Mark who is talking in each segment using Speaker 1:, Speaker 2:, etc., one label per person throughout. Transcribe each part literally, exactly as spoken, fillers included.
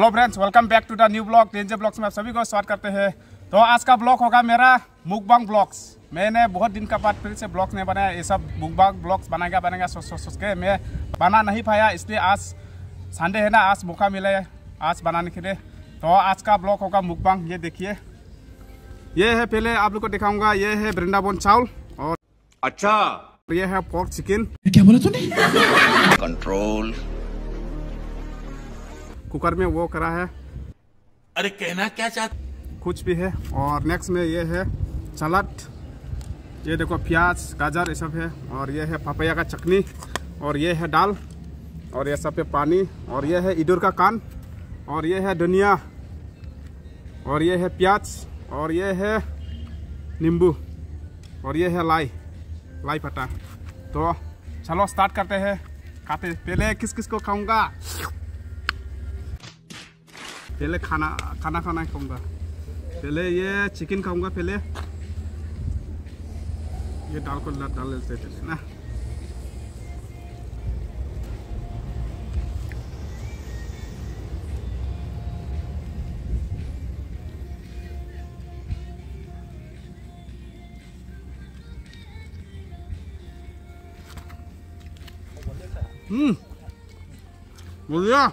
Speaker 1: Hello friends, welcome back to the new blog danger blogs में आप सभी को स्वागत करते हैं। तो आज का ब्लॉग होगा मेरा मुकबांग ब्लॉग्स। मैंने बहुत दिन का बाद फिर से ब्लॉग्स नहीं बनाया। ये सब मुकबांग ब्लॉग्स बनाएगा बनाएगा सोच सोच सोच के मैं बना नहीं पाया, इसलिए आज संडे है ना, आज मौका मिला है आज बनाने के लिए। तो आज का ब्लॉग होगा मुकबांग। ये देखिए, ये है, पहले आप लोग को दिखाऊंगा, ये है वृंदावन चावल और
Speaker 2: अच्छा
Speaker 1: ये है पोर्क चिकन।
Speaker 3: क्या बोला तूने?
Speaker 2: कंट्रोल।
Speaker 1: कुकर में वो करा है,
Speaker 3: अरे कहना क्या चाहते?
Speaker 1: कुछ भी है। और नेक्स्ट में ये है सलाद, ये देखो प्याज गाजर ये सब है। और ये है पपाया का चटनी, और ये है दाल, और ये सब है पानी, और ये है इडुर का कान, और ये है धनिया, और ये है प्याज, और ये है नींबू, और ये है लाई लाई पत्ता। तो चलो स्टार्ट करते हैं खाते। पहले किस किस को खाऊंगा? पहले खाना खाना खाना खाऊंगा। पहले ये चिकन खाऊंगा। पहले ये दाल को डाल लेते हैं ना। हम्म बढ़िया।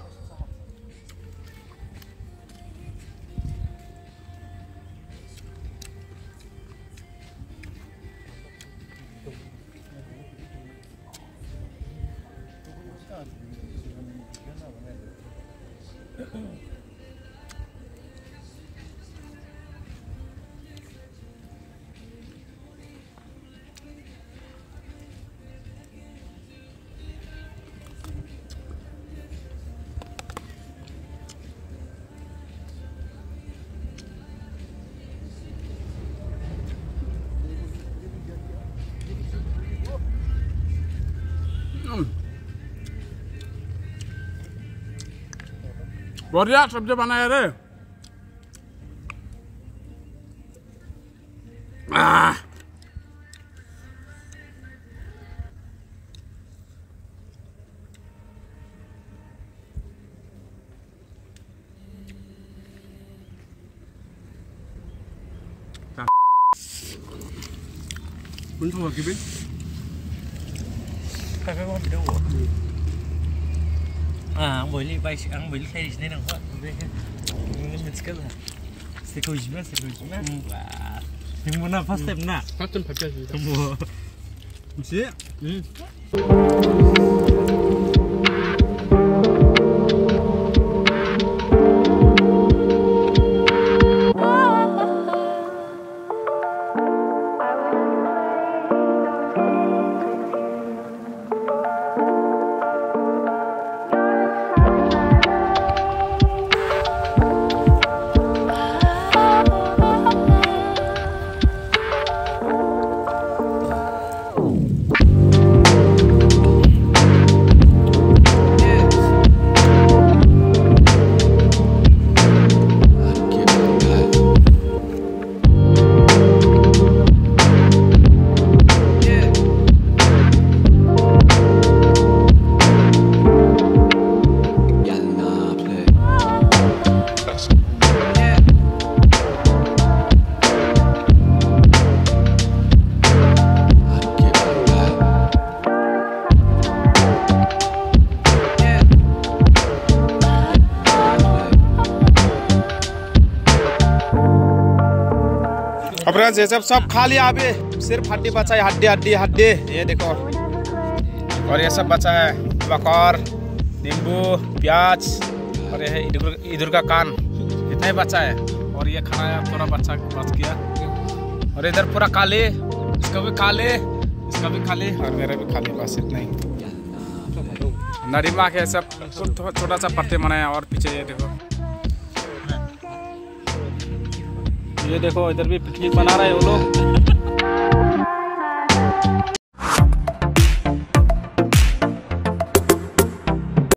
Speaker 1: बढ़िया सब्जी बनाए रे। आ Buntu lagi bin?
Speaker 3: Kakak mau video gua. Ah, boleh baik, ang boleh saya di sini nang Pak. Ini mencekal lah. Sekujma, sekujma. Wah. Yang mana first step na? First step pakai sih. Semua. Sih. Hmm.
Speaker 1: अब ये सब सब खा लिया। अभी सिर्फ हड्डी बचा है, हड्डी हड्डी हड्डी। ये देखो, और ये सब बचा है, बकौर, नींबू, प्याज, और ये है इधर इधर का कान। इतना ही बचा है। और ये खाना है पूरा बचा बच गया। और इधर पूरा खा ले, इसका भी खा ले, इसका भी खा ले, और मेरा भी खा ले। बस इतना ही। नरीमा के सब छोटा सा पत्ते बनाया। और पीछे ये देखो, ये देखो इधर भी पिकनिक बना रहे हैं वो लोग।